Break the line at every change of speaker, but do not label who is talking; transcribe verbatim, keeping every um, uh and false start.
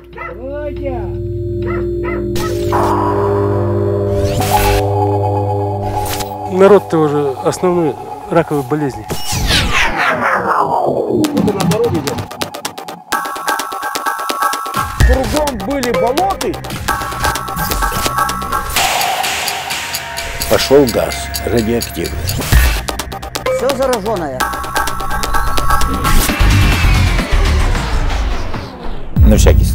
Народ-то уже основной раковой болезни.
Вот на дороге идет. Кругом были болоты.
Пошел газ радиоактивный.
Все зараженное.
На всякий